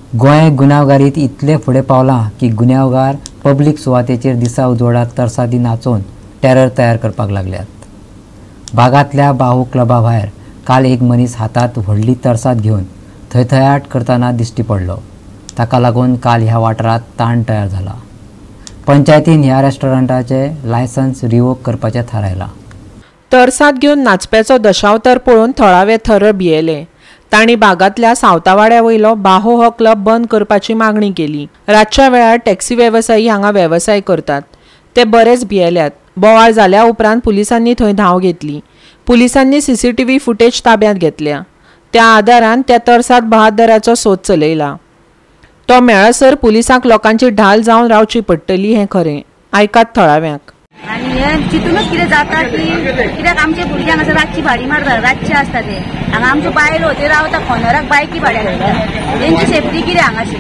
गोंय गुन्यांवगारीत इतले फुडें पावलां की गुन्यांवकार पब्लीक सुवातेचेर दिसा उजवाडाक तरसादी नाचोवन टेरर तयार करपाक लागल्यात। भागांतल्या बाहू क्लबा भायर काल एक मनीस हातांत व्हडली तरसाद घेवन थंयथयाट करतना दिश्टी पडलो। ताका लागून काल ह्या वाठारांत ताण तयार जाला। पंचायतीन ह्या रेस्टॉरंटाचे लायसन्स रिवोक करपाचें थारायलां। तरसाद घेवन नाचप्याचो दशावतार पळोवन थळावे थर्र भियेले। तांणी भागांतल्या सावतावाड्या वयलो बाहो हो क्लब बंद करपाची मागणी केली। रातच्या वेळार टॅक्सी वेवसायी हांगा वेवसाय करतात ते बरेच भियेल्यात। बोवाळ जाल्या उपरांत पुलिसांनी थंय धांव घेतली। पुलिसांनी CCTV फुटेज ताब्यांत घेतल्या। त्या आदारान त्या तरसाद बहादराचो सोद चलयला। तो मेळसर पुलिसांक लोकांची ढाल जावन रावची पडटली हें खरें। आयकात थळाव्यांक। आणि हे चितूनच कितें जाता की कित्याक आमचे भुरग्यांक असं रातची भाडी मारतात, रातचे असता ते हांगा आमच्यो बायलो ते रावता खोनराक बायकी भाड्याक घेतात। तेंची सेफ्टी कितें हांगाची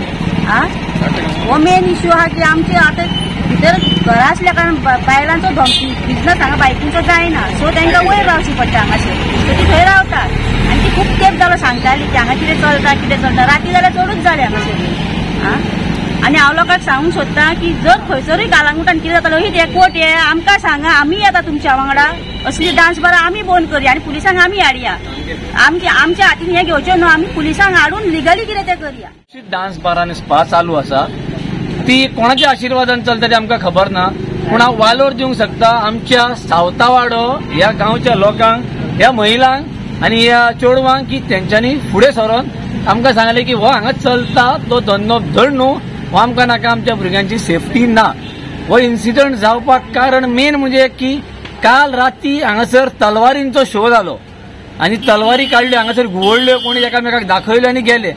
हो मेन इश्यू आहा की आमचे आतां भितर घरा आसल्या कारण बायलांचो बिझनस हांगा बायकींचो जायना, सो तांकां वयर रावची पडटा हांगासर, सो ती थंय रावतात। आनी ती खूब तेंप जालो सांगताली की हांगा कितें चलता राती जाल्यार चडूच जालें हांगासर। आनी हांव लोकांक सांगूंक सोदतां की जर खंयसरूय गालांगुटान कितें जातालो ही एकवट ये आमकां सांगा, आमी येता तुमच्या वांगडा। असली डान्स बार आमी बंद करया आनी पुलिसांक आमी हाडया। आमच्या हातीन हे घेवचें न्हू, आमी पुलिसांक हाडून लिगली कितें तें करया। डान्स बार आनी स्पा चालू आसा ती कोणाच्या आशिर्वादान चलता तें आमकां खबर ना, पूण हांव वालोर दिवंक शकता आमच्या सावतावाडो ह्या गांवच्या लोकांक, ह्या महिलांक आनी ह्या चेडवांक की तेंच्यांनी फुडें सरोन आमकां सांगलें की हो हांगा चलता तो धंदो धड न्हू, हो आमकां नाका, आमच्या भुरग्यांची सेफ्टी ना। हो इन्सिडंट जावपाक कारण मेन म्हणजे की काल राती हांगासर तलवारींचो शो जालो आनी तलवारी काडल्यो, हांगासर घुवळ्ळ्यो, कोणी एकामेकाक दाखयल्यो आनी गेले।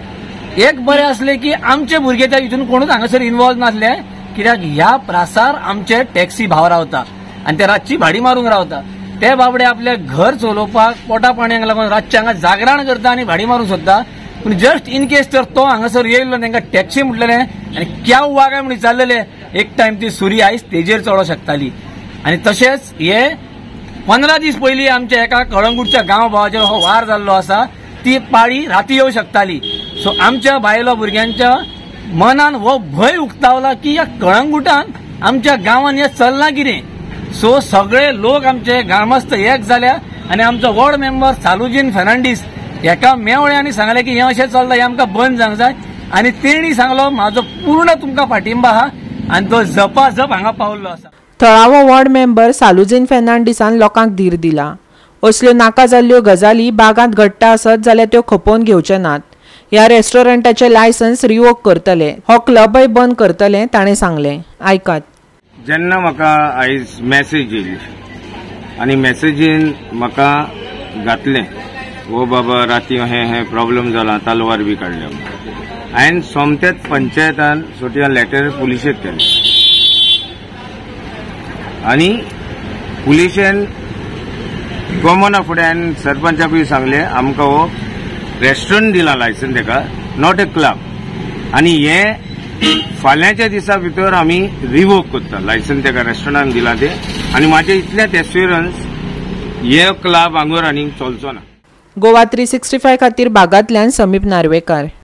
एक बरें आसलें की आमचे भुरगे त्या हितून कोणूच हांगासर इन्वॉल्व नासले, कित्याक ह्या प्रासार आमचे टॅक्सी भाव रावता आनी ते रातची भाडी मारूंक रावता। ते बाबडे आपले घर चलोवपाक पोटा पाणयाक लागून रातचे हांगा जागरण करता आनी भाडी मारूंक सोदता, पूण जस्ट इन केस तर तो हांगासर येयल्लो तांकां टॅक्सी म्हटलेलें आनी क्या वागाय म्हणून चाललेले। एक टायम ती सुरी आयज तेजेर चडों शकताली। आनी तशेंच हे 15 दीस पयलीं आमच्या एका कळंगूटच्या गांव भावाचेर हो वार जाल्लो आसा, ती पाळी राती येवं शकताली। सो आमच्या बायलो भुरग्यांच्या मनान हो भंय उक्तावला की ह्या कळंगूटान आमच्या गांवांत हें चलना कितें। सो सगळे लोक आमचे ग्रामस्थ एक जाल्या आनी आमचो वॉर्ड मेंबर सालुजीन फेर्नांडीस एका मेवळे आनी सांगलें की हें अशें चलता, हें आमकां बंद जावंक जाय। आनी तेणी सांगलो म्हाजो पूर्ण तुमकां पाठिंबा आहा आनी तो जपाजप हांगा पावल्लो आसा। थळावो वॉर्ड मेंबर सालुजीन फेर्नांडीसान लोकांक धीर दिला। असल्यो नाका जाल्ल्यो गजाली बागांत घडटा आसत जाल्यार त्यो खपोवन घेवचे नात। ह्या रेस्टॉरंटाचे लायसन्स रिवोक करतले, हो क्लबय बंद करतले ताणें सांगलें। आयकात। जेन्ना म्हाका आयज मेसेज येयली आनी मेसेजीन म्हाका घातलें वो बाबा राती हे प्रॉब्लेम जाला, तलवार बी काडल्या, हांवें सोमतेच पंचायतान सोटिया लेटर पुलिशेक केलें आनी पुलिशेन गोमना फुडें हांवें सरपंचाक बी सांगलें आमकां हो रेस्टॉरंट दिला लायसन्स तेका, नॉट ए क्लब, आनी हे फाल्यांच्या दिसा भितर आमी रिवोक करता लायसन्स तेका रेस्टॉरंटान दिला ते। आनी म्हाजे इतलेंच एश्युरन्स हे क्लब हांगर आनीक चलचो ना। गोवा 365 खातीर बागांतल्यान समीप नार्वेकार।